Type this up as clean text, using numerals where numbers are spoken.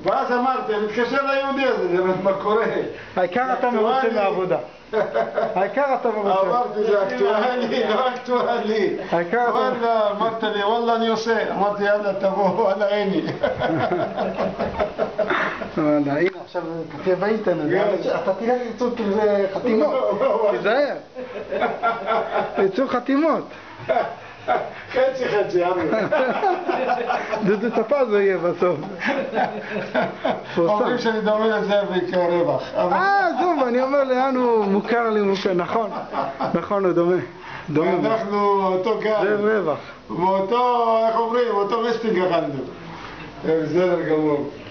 ואז אמרתי, מתקשר ליהודי הזה, לראות מה קורה. העיקר אתה מרוצה מהעבודה. העיקר אתה מרוצה. אמרתי, זה אקטואלי, לא אקטואלי. וואלה, אמרת לי, וואלה אני עושה. אמרתי, יאללה תבוא, וואלה איני. וואלה, הנה עכשיו תהיה באינטרנט. אתה תראה יצאו חתימות. תיזהר. יצאו חתימות. חצי, אבא. דודו טפז זה יהיה בסוף. אומרים שאני דומה לזה בעיקר רווח. זום, אני אומר לאן הוא מוכר לי, נכון, הוא דומה. אנחנו אותו גל. זה רווח. ואותו, איך אומרים, אותו מסטינג אכלנו. בסדר גמור.